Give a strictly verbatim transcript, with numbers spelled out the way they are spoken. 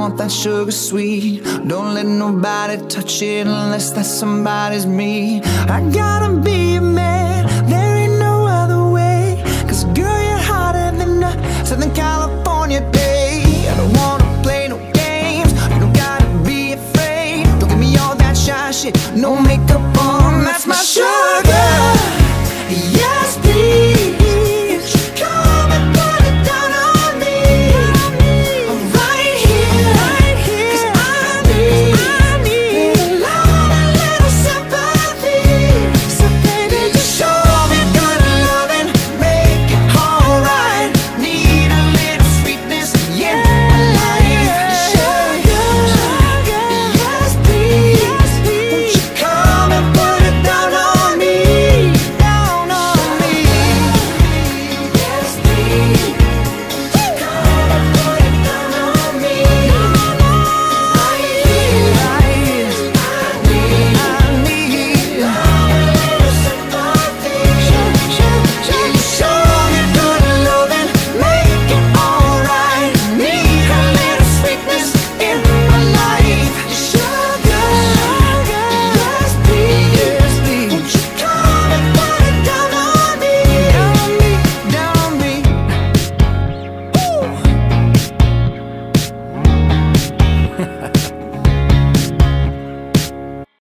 want that sugar sweet. Don't let nobody touch it unless that somebody's me. I gotta be a man, there ain't no other way. Cause girl, you're hotter than a Southern California day. I don't wanna play no games, you don't gotta be afraid. Don't give me all that shy shit, no make